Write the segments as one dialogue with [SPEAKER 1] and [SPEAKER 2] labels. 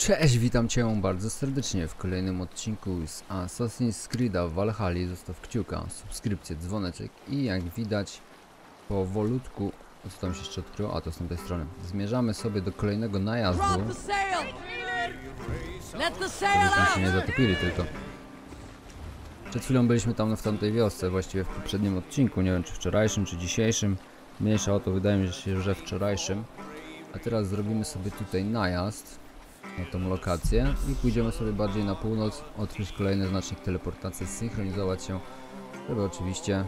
[SPEAKER 1] Cześć, witam Cię bardzo serdecznie w kolejnym odcinku z Assassin's Creed'a w Valhalli. Zostaw kciuka, subskrypcję, dzwoneczek i jak widać powolutku, co tam się jeszcze odkryło? A to z tej strony. Zmierzamy sobie do kolejnego najazdu. Żebyśmy się nie zatopili tylko. Przed chwilą byliśmy tam w tamtej wiosce, właściwie w poprzednim odcinku, nie wiem czy wczorajszym, czy dzisiejszym. Mniejsza o to, wydaje mi się, że wczorajszym. A teraz zrobimy sobie tutaj najazd na tą lokację i pójdziemy sobie bardziej na północ, odkryć kolejny znacznik teleportacji, zsynchronizować się, żeby oczywiście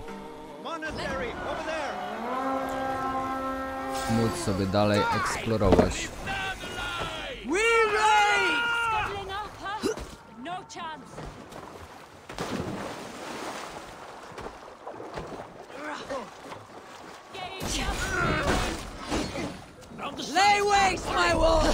[SPEAKER 1] móc sobie dalej eksplorować.
[SPEAKER 2] Lay waste my wall!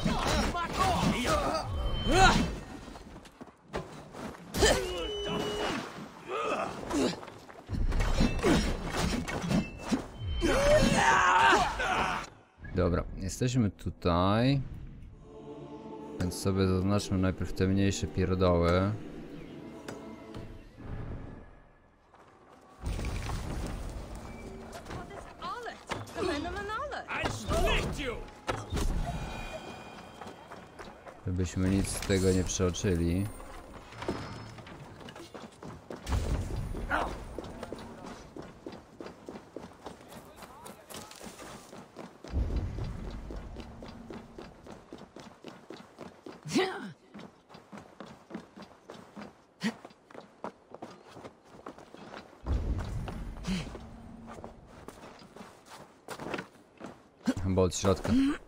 [SPEAKER 1] Dobra, jesteśmy tutaj, więc sobie zaznaczmy najpierw te mniejsze pierdoły. Żebyśmy nic z tego nie przeoczyli. Chyba od środka.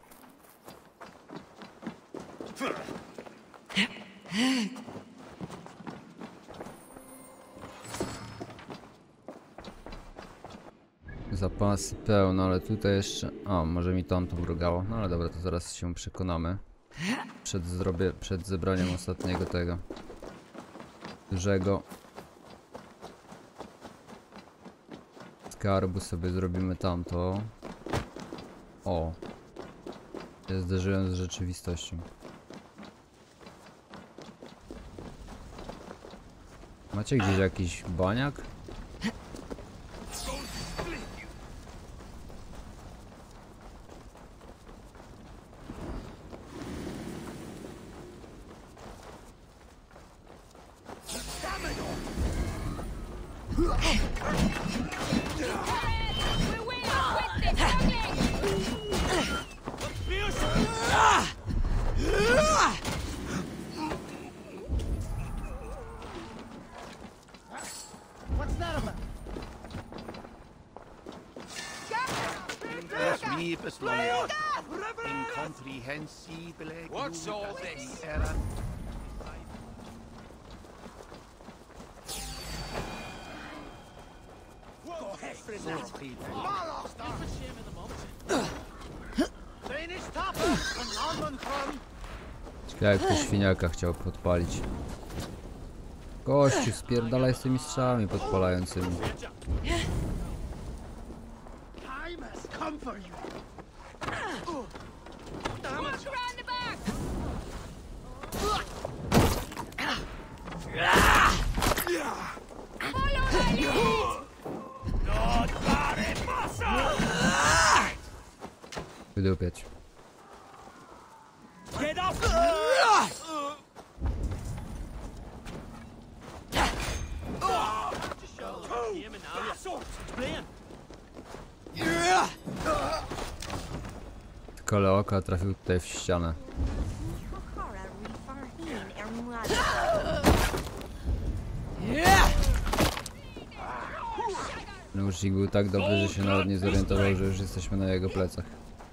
[SPEAKER 1] Zapasy pełne, ale tutaj jeszcze... A, może mi to mrugało. No ale dobra, to zaraz się przekonamy. Przed zebraniem ostatniego tego dużego skarbu sobie zrobimy tamto. O! Ja zderzyłem z rzeczywistością. Macie gdzieś jakiś baniak?
[SPEAKER 3] What's all this?
[SPEAKER 1] Ciekawe, jak to świniaka chciał podpalić. Gościu, spierdalaj z tymi strzałami podpalającymi. Wydupiać. Kole oka trafił tutaj w ścianę. Nóżnik był tak dobry, że się nawet nie zorientował, że już jesteśmy na jego plecach.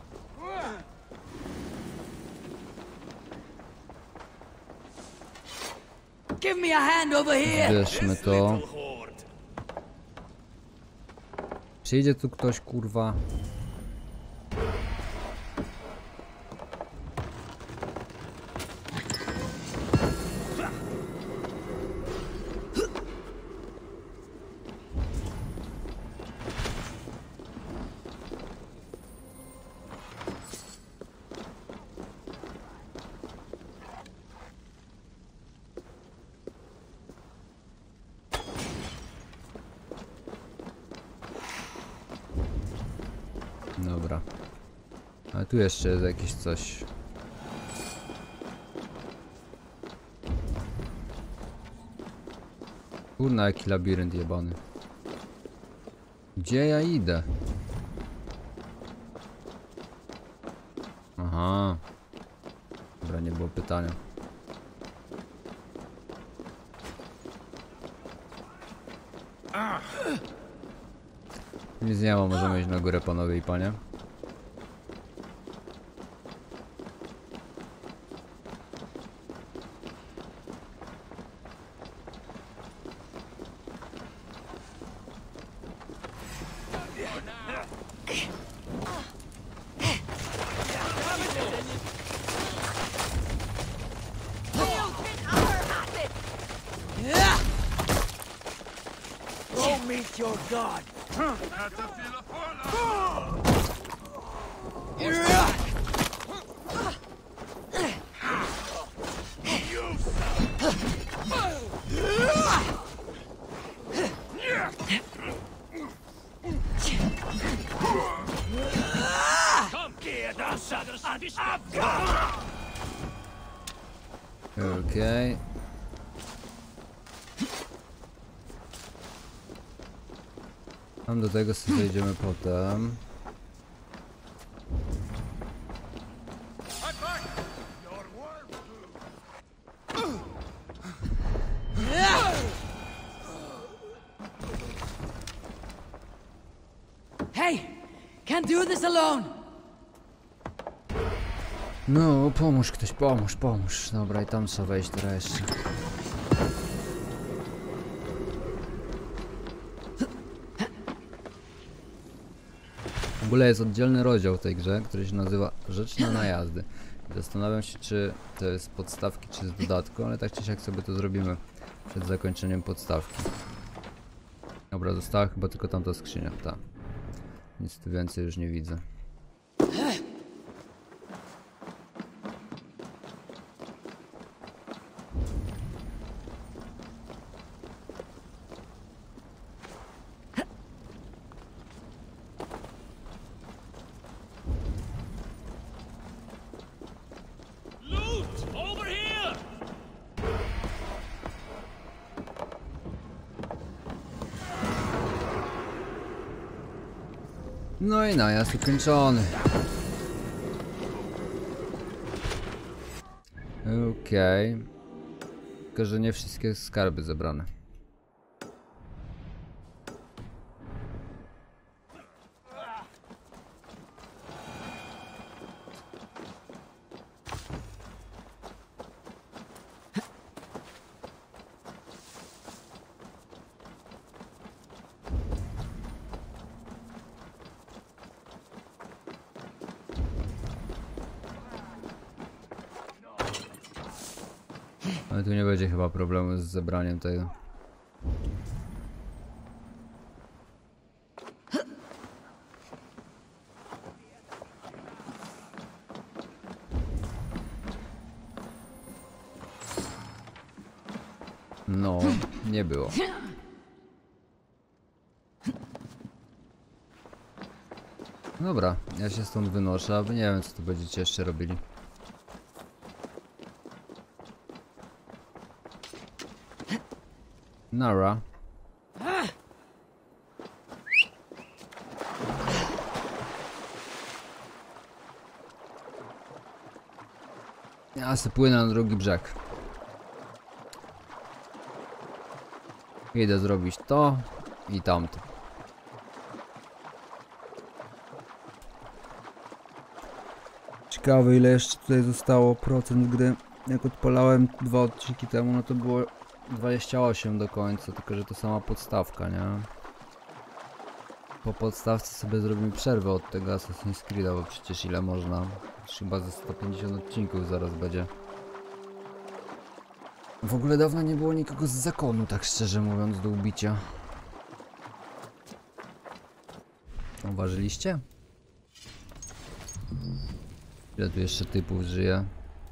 [SPEAKER 1] Bierzmy to. Przyjdzie tu ktoś, kurwa. Dobra. Ale tu jeszcze jest jakieś coś. Kurna, jaki labirynt jebany. Gdzie ja idę? Aha. Dobra, nie było pytania. Nic nie ma, możemy iść na górę, panowie i panie.
[SPEAKER 2] Go meet your god.
[SPEAKER 1] Okej. Tam do tego sobie zejdziemy potem.
[SPEAKER 2] Hey, can't do this alone.
[SPEAKER 1] No, pomóż ktoś, pomóż. Dobra, i tam trzeba wejść teraz jeszcze. W ogóle jest oddzielny rozdział w tej grze, który się nazywa Rzecz na najazdy. Zastanawiam się, czy to jest z podstawki, czy z dodatku, ale tak czy siak sobie to zrobimy przed zakończeniem podstawki. Dobra, została chyba tylko tamta skrzynia, ta. Nic tu więcej już nie widzę.
[SPEAKER 3] Over here!
[SPEAKER 1] No i najazd ukończony. Okej. Tylko, że nie wszystkie skarby zebrane. Ale tu nie będzie chyba problemu z zebraniem tego. No, nie było. Dobra, ja się stąd wynoszę, a wy nie wiem, co tu będziecie jeszcze robili. Nara. Ja se płynę na drugi brzeg. Idę zrobić to i tamto. Ciekawe, ile jeszcze tutaj zostało procent, gdy jak odpalałem 2 odcinki temu, no to było 28 do końca, tylko że to sama podstawka, nie? Po podstawce sobie zrobimy przerwę od tego Assassin's Creed'a, bo przecież ile można? Chyba ze 150 odcinków zaraz będzie. W ogóle dawno nie było nikogo z zakonu, tak szczerze mówiąc, do ubicia. Uważyliście? Ile tu jeszcze typów żyje?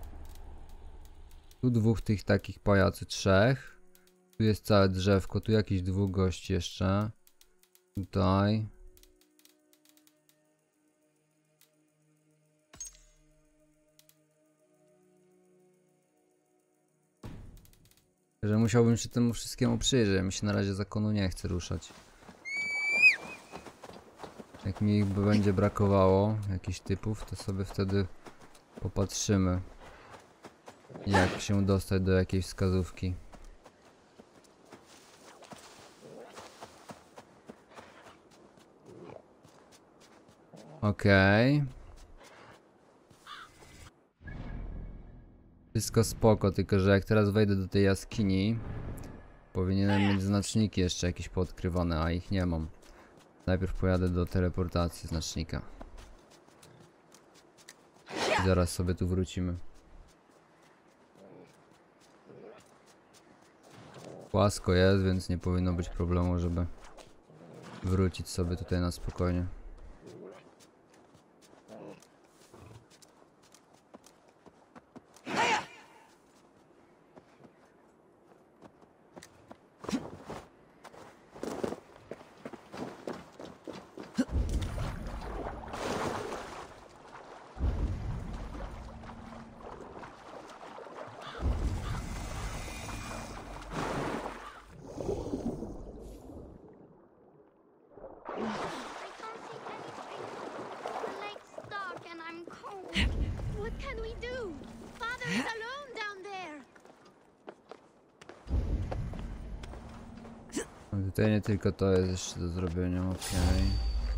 [SPEAKER 1] Tu dwóch tych takich pajacy, 3. Tu jest całe drzewko, tu jakiś 2 gości jeszcze. Tutaj. Że musiałbym się temu wszystkiemu przyjrzeć, mi się na razie zakonu nie chce ruszać. Jak mi ich będzie brakowało, jakichś typów, to sobie wtedy popatrzymy, jak się dostać do jakiejś wskazówki. Okej. Wszystko spoko, tylko że jak teraz wejdę do tej jaskini, powinienem mieć znaczniki jeszcze jakieś poodkrywane, a ich nie mam. Najpierw pojadę do teleportacji znacznika. I zaraz sobie tu wrócimy. Płasko jest, więc nie powinno być problemu, żeby wrócić sobie tutaj na spokojnie.
[SPEAKER 4] What can we do? Father is alone down there.
[SPEAKER 1] No tutaj nie tylko to jest jeszcze do zrobienia, okej.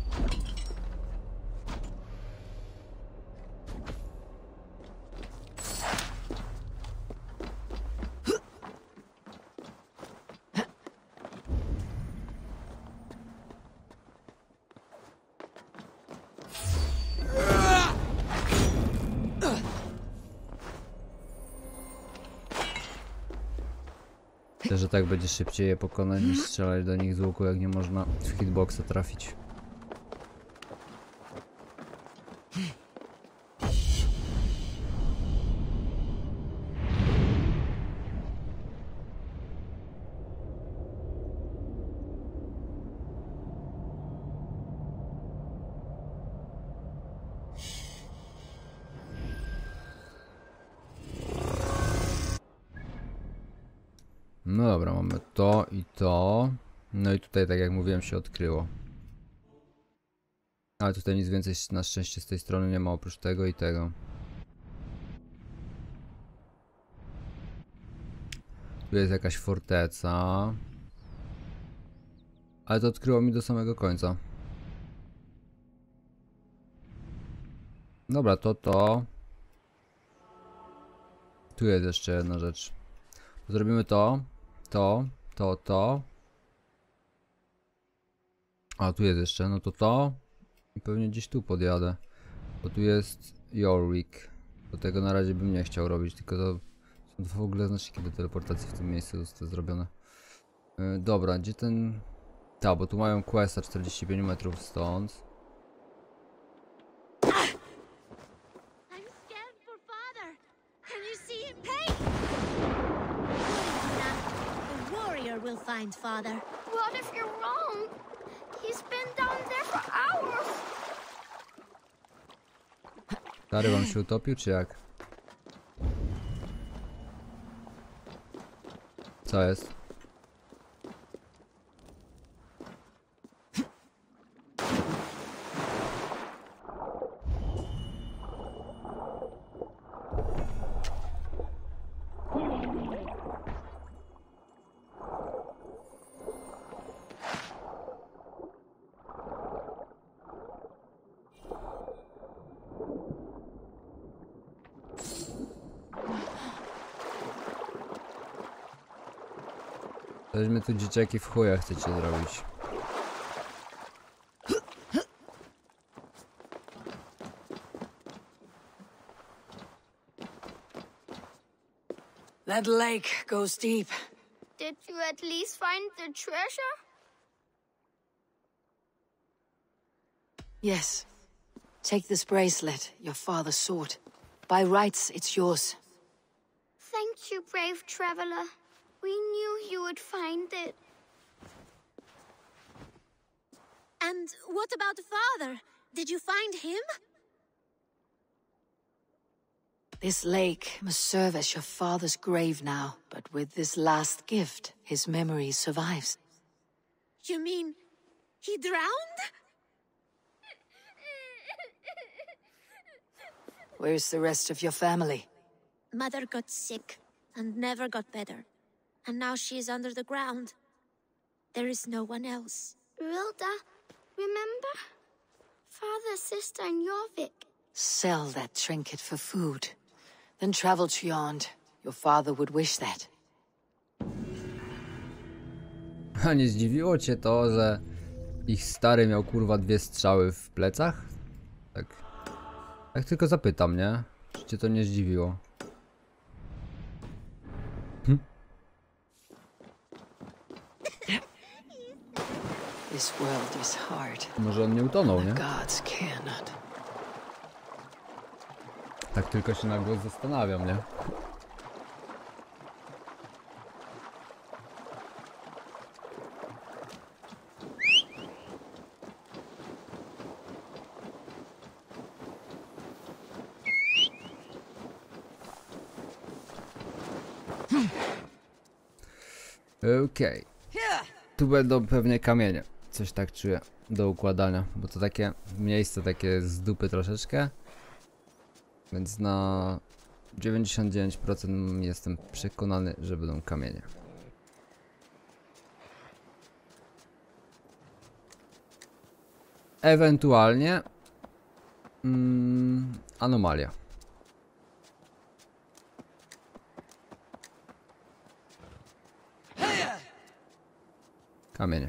[SPEAKER 1] Myślę, że tak będzie szybciej je pokonać niż strzelać do nich z łuku, jak nie można w hitboxa trafić. No dobra, mamy to i to. No i tutaj, tak jak mówiłem, się odkryło. Ale tutaj nic więcej na szczęście z tej strony nie ma oprócz tego i tego. Tu jest jakaś forteca. Ale to odkryło mi do samego końca. Dobra, to. Tu jest jeszcze jedna rzecz. Zrobimy to. A tu jest jeszcze, no to. I pewnie gdzieś tu podjadę. Bo tu jest Jorvik. Do tego na razie bym nie chciał robić, tylko to są w ogóle znaczniki do teleportacji w tym miejscu zostały zrobione. Dobra, gdzie ten... Ta, bo tu mają questa 45 metrów stąd.
[SPEAKER 4] I'm scared for Father. Can you see him? Hey! The warrior will find Father. What if you're wrong? He's been down there for hours.
[SPEAKER 1] Stary wam się utopił, czy jak? Co jest? Weźmy tu dzieciaki w chuja chcecie zrobić.
[SPEAKER 2] That lake goes deep.
[SPEAKER 4] Did you at least find the treasure?
[SPEAKER 2] Yes. Take this bracelet, your father sought. By rights, it's yours.
[SPEAKER 4] Thank you, brave traveler. We knew you would find it. And what about Father? Did you find him?
[SPEAKER 2] This lake must serve as your father's grave now, but with this last gift, his memory survives.
[SPEAKER 4] You mean he drowned?
[SPEAKER 2] Where's the rest of your family?
[SPEAKER 4] Mother got sick and never got better. And now she is under the ground. There is no one else.
[SPEAKER 5] Rilda, remember? Father, sister, and Jorvik.
[SPEAKER 2] Sell that trinket for food. Then travel to Yond. Your father would wish that.
[SPEAKER 1] A nie zdziwiło cię to, że ich stary miał kurwa 2 strzały w plecach? Tak. Tak tylko zapytam, nie? Czy cię to nie zdziwiło?
[SPEAKER 2] This world is hard.
[SPEAKER 1] Może on nie utonął, nie?
[SPEAKER 2] Gods care not.
[SPEAKER 1] Tak tylko się na głos zastanawiam, nie? Okej. Tu będą pewnie kamienie. Coś tak czuję do układania, bo to takie miejsce takie z dupy troszeczkę. Więc na 99% jestem przekonany, że będą kamienie. Ewentualnie anomalia. Kamienie.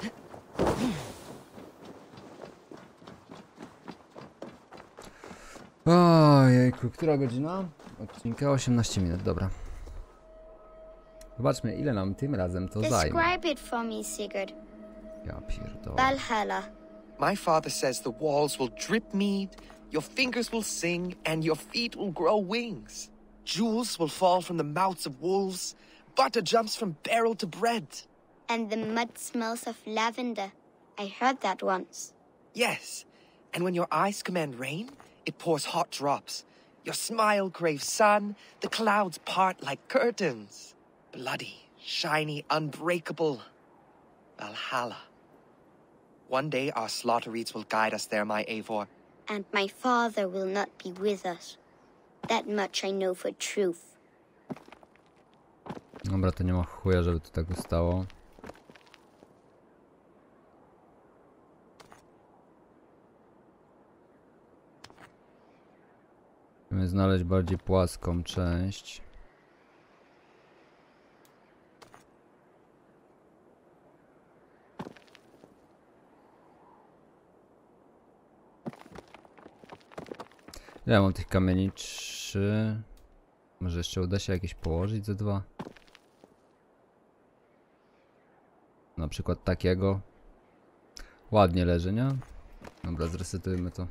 [SPEAKER 1] Ojejku, która godzina? Odcinka 18 minut, dobra. Zobaczmy, ile nam tym razem to zajmie.
[SPEAKER 5] Describe it for me, Sigurd.
[SPEAKER 1] Ja pierdolę.
[SPEAKER 5] Valhalla.
[SPEAKER 3] My father says the walls will drip mead, your fingers will sing, and your feet will grow wings. Jewels will fall from the mouths of wolves, butter jumps from barrel to bread.
[SPEAKER 5] And the mud smells of lavender. I heard that once.
[SPEAKER 3] Yes, and when your eyes command rain, it pours hot drops. Your smile craves sun, the clouds part like curtains. Bloody, shiny, unbreakable. Valhalla. One day our slaughter reeds will guide us there, my Eivor.
[SPEAKER 5] And my father will not be with us. That much I know for truth.
[SPEAKER 1] Dobra, to nie ma chuja, żeby to tak ustało. Musimy znaleźć bardziej płaską część. Ja mam tych kamieni 3. Może jeszcze uda się jakieś położyć ze 2. Na przykład takiego. Ładnie leży, nie? Dobra, zresetujmy to.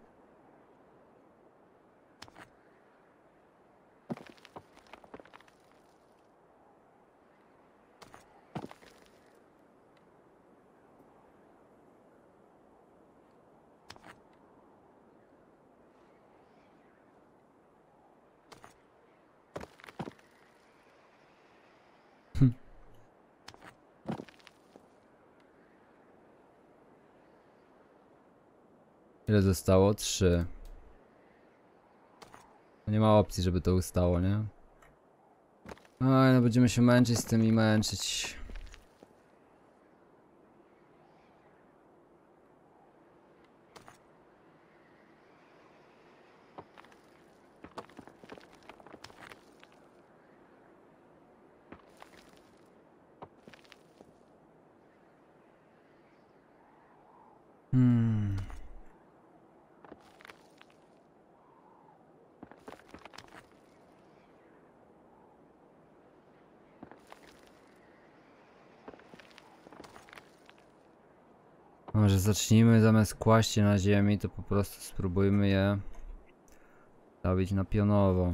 [SPEAKER 1] Ile zostało? 3. Nie ma opcji, żeby to ustało, nie? Oj, no będziemy się męczyć z tym i męczyć. Może zacznijmy zamiast kłaść je na ziemi, to po prostu spróbujmy je stawić na pionowo.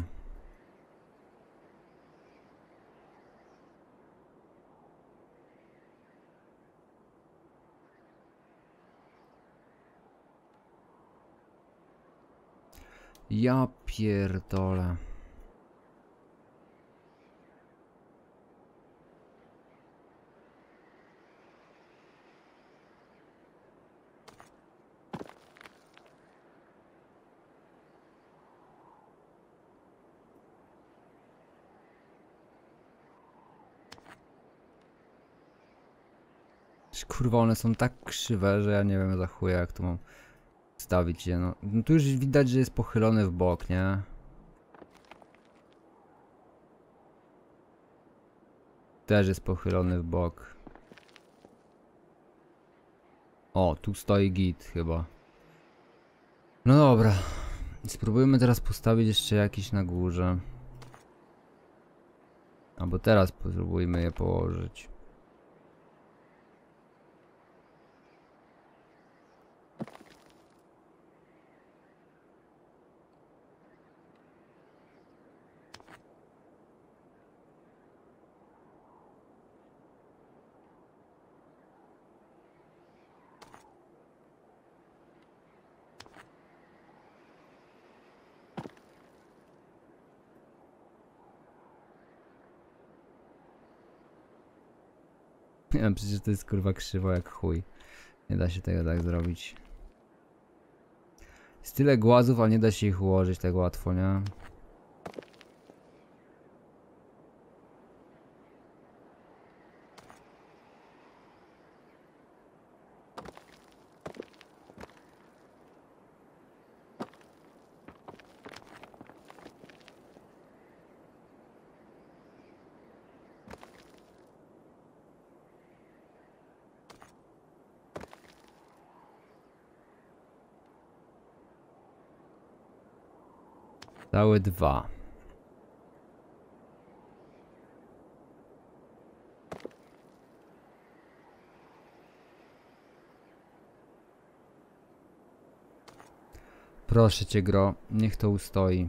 [SPEAKER 1] Ja pierdolę. Kurwa, one są tak krzywe, że ja nie wiem za chuja jak tu mam stawić je. No tu już widać, że jest pochylony w bok, nie? Też jest pochylony w bok. O, tu stoi git chyba. No dobra. Spróbujmy teraz postawić jeszcze jakiś na górze. Albo teraz spróbujmy je położyć. Nie wiem, przecież to jest kurwa krzywo jak chuj. Nie da się tego tak zrobić. Jest tyle głazów, a nie da się ich ułożyć tak łatwo, nie? Całe 2. Proszę cię, gro, niech to ustoi.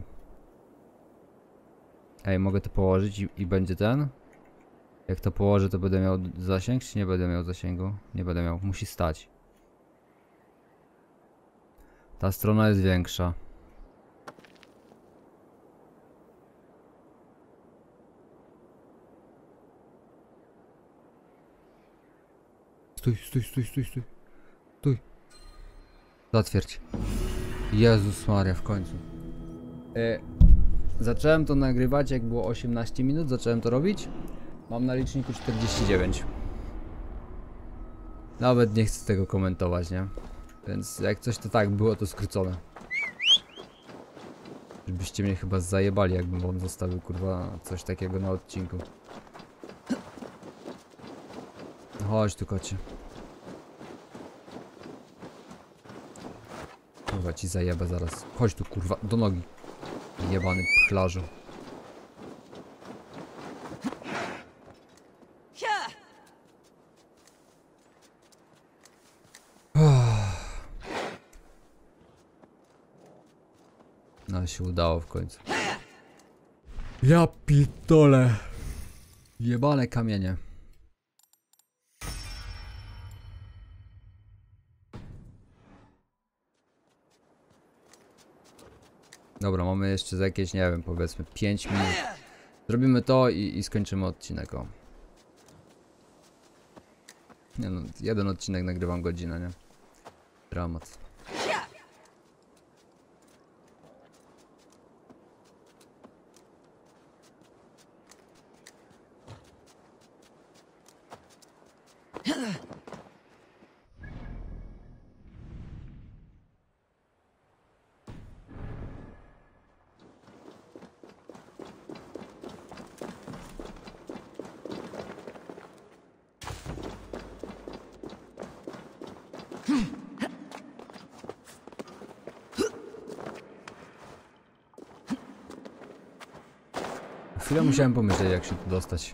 [SPEAKER 1] Ej, mogę to położyć i będzie ten? Jak to położę, to będę miał zasięg, czy nie będę miał zasięgu? Nie będę miał, musi stać. Ta strona jest większa. Stój. Stój. Zatwierdź. Jezus Maria, w końcu. Zacząłem to nagrywać, jak było 18 minut, zacząłem to robić. Mam na liczniku 49. Nawet nie chcę tego komentować, nie? Więc jak coś to tak, było to skrócone. Żebyście mnie chyba zajebali, jakbym wam zostawił, kurwa, coś takiego na odcinku. Chodź tu, kocie. Kurwa, ci zajebę zaraz. Chodź tu, kurwa, do nogi. Jebany pchlarzu. No się udało w końcu. Ja pitole. Jebane kamienie. Dobra, mamy jeszcze za jakieś, nie wiem, powiedzmy 5 minut. Zrobimy to i skończymy odcinek, o. Nie no, jeden odcinek nagrywam godzinę, nie? Dramat. Chwilę musiałem pomyśleć, jak się tu dostać.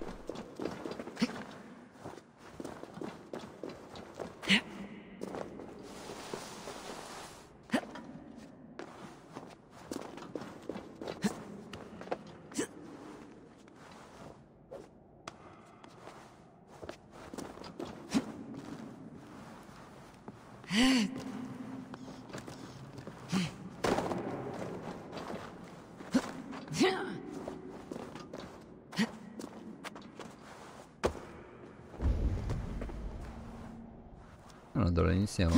[SPEAKER 1] Na dole nic nie ma.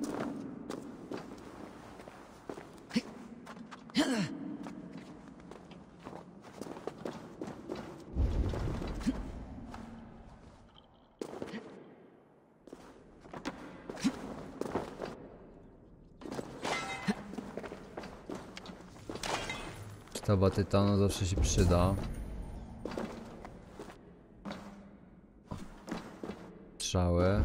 [SPEAKER 1] Sztaba tytanu zawsze się przyda. Strzały.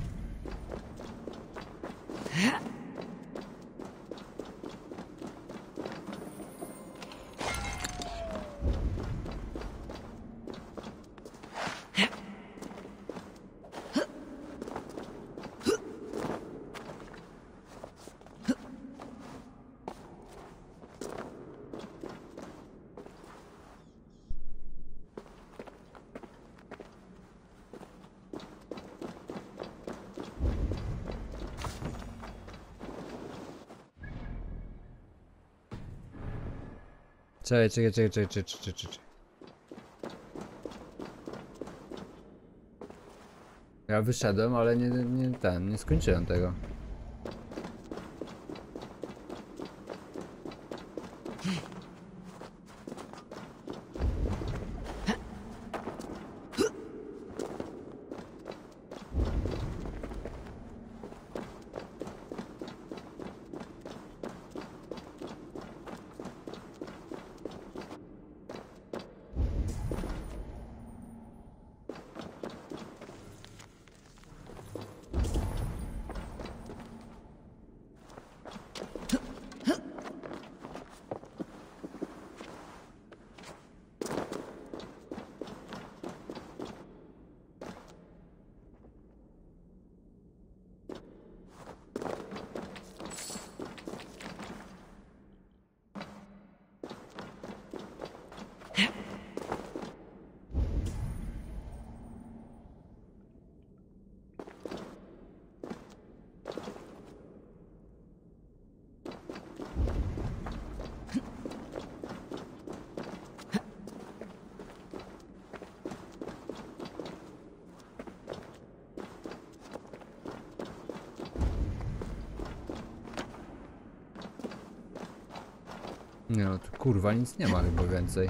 [SPEAKER 1] Czekaj. Ja wyszedłem, ale nie skończyłem tego. Nie no, tu kurwa nic nie ma chyba więcej.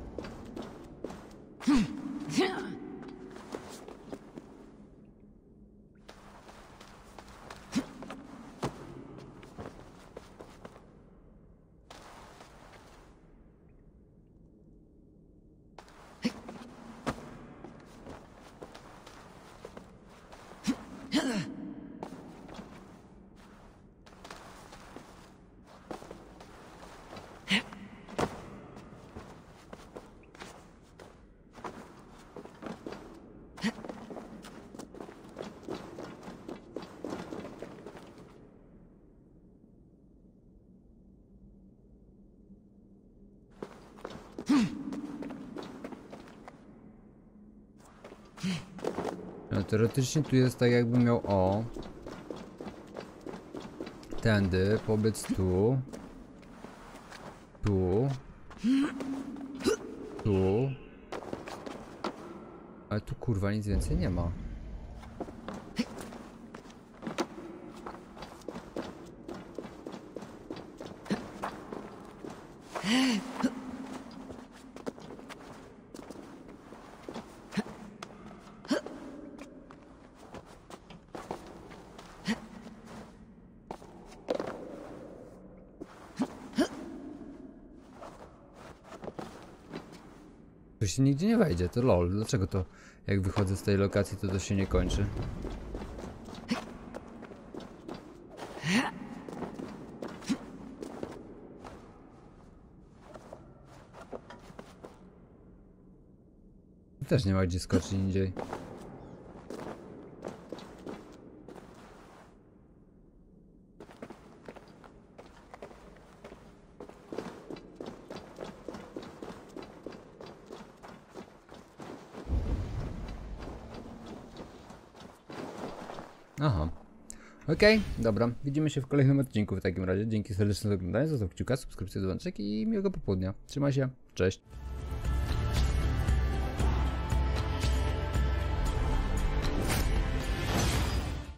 [SPEAKER 1] No, teoretycznie tu jest tak jakby miał tędy, pobiec tu. Ale tu kurwa nic więcej nie ma. To się nigdzie nie wejdzie, to lol. Dlaczego to jak wychodzę z tej lokacji to się nie kończy? Tu też nie ma gdzie skoczyć indziej. Aha. Okej, dobra. Widzimy się w kolejnym odcinku w takim razie. Dzięki serdecznie za oglądanie, zostaw kciuka, subskrypcję, dzwoneczek i miłego popołudnia. Trzymaj się, cześć.